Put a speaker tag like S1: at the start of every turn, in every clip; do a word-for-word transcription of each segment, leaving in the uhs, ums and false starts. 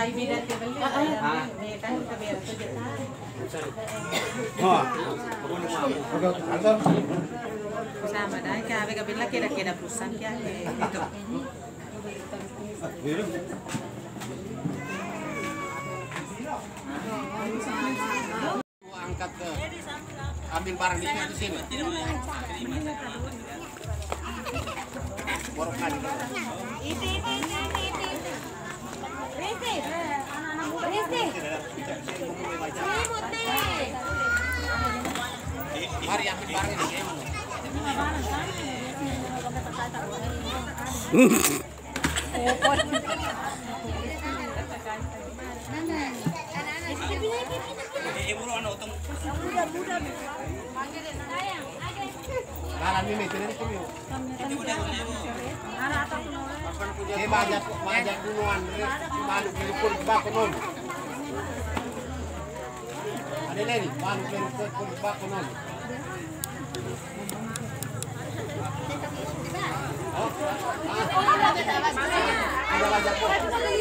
S1: bidat ke beli. Ah, kan kebiar tu jatah.
S2: Oh.
S1: Sama dah, kaya kaya bila kira-kira perusahaan kaya itu.
S2: Angkat ke ambil barang di sini. Borokan.
S3: Iti, iti, iti, iti. Risti. Risti. Selimut nih.
S2: Mari ambil barang di sini. Kalan ini, tidak ini. Saya banyak banyak gunungan, malu berikut bakonon. Ada lagi, malu berikut bakonon. Oh, ada banyak kok.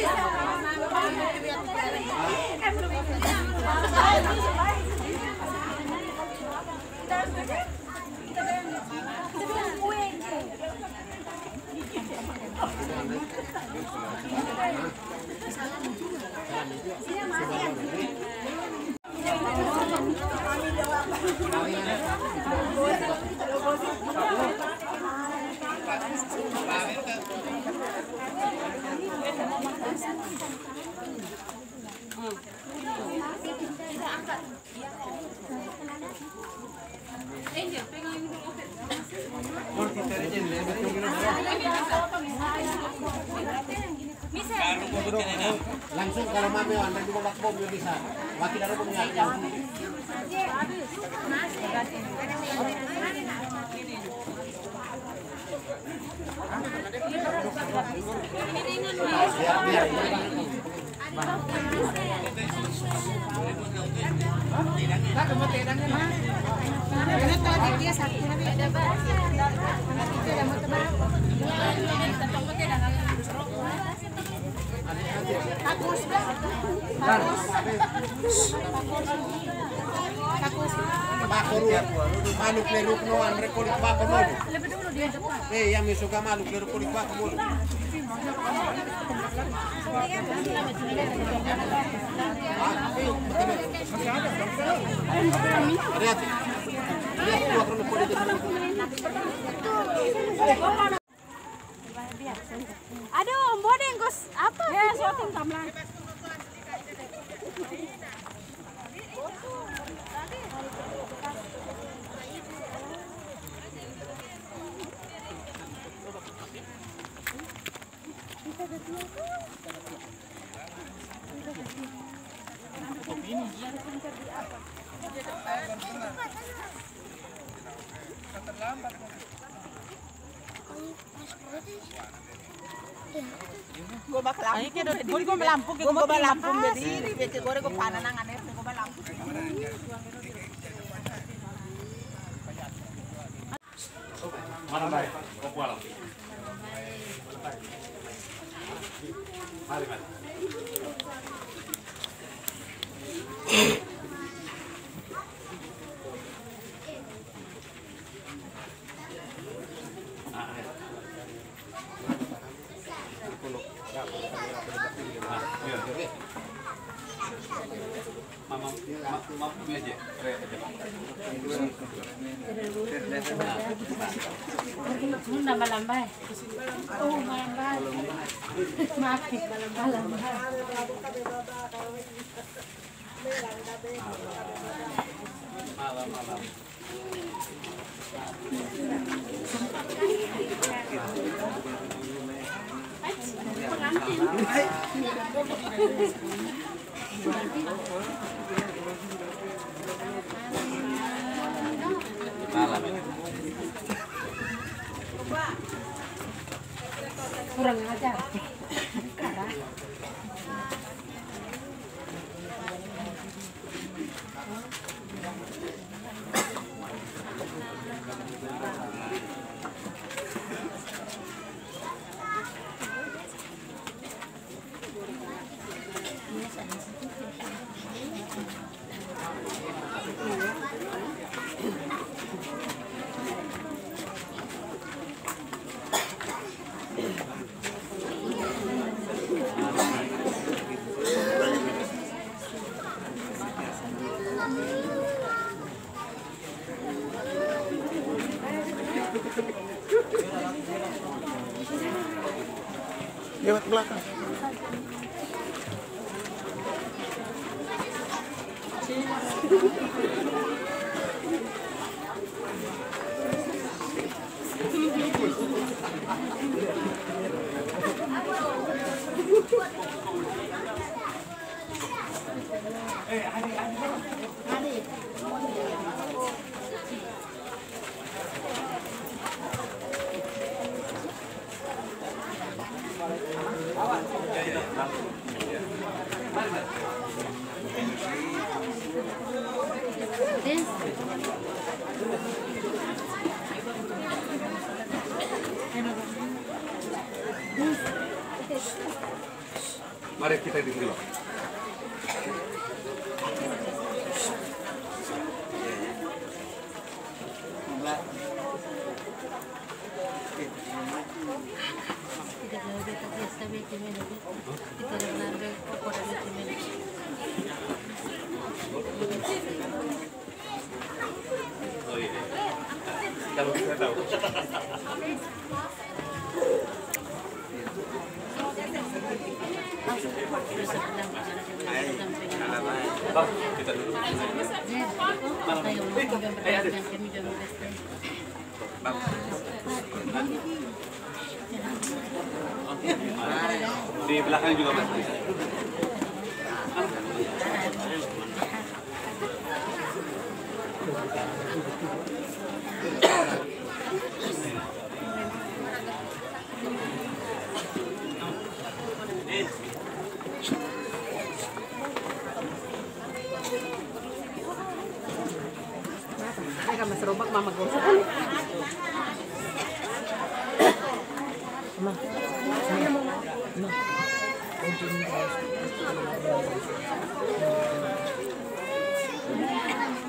S2: Langsung kalau mami anda juga bak bom bisa. Makin ada punya yang. Biar biar. Malu kleruk no andre kulit bako mo. Eh, yang suka malu kleruk kulit bako mo. Lihat. Lihat dua kali kulit itu.
S3: Aduh, bodeng Gus. Apa? Ya, syuting kamlang.
S1: Gue bakal lampu. Gue gue melampu, gue gue lampu berdiri. Biasa gue gue panen nangan ya, gue melampu.
S2: Mana baik? Kau pulang. Mari mari. Mama, mama punya aja.
S3: Lambai-lambai. Oh, lambai. Maaf, lambai-lambai.
S2: Malam-malam. Malam ini.
S3: Kurang ajar.
S2: Lewat belakang. Mari kita di sini.
S4: Oh iya. Kalau kita tahu. Bang, kita dulu. Di belakang juga Mas.
S1: Mereka mas robak mama gosok. Mama. Mama. Untuk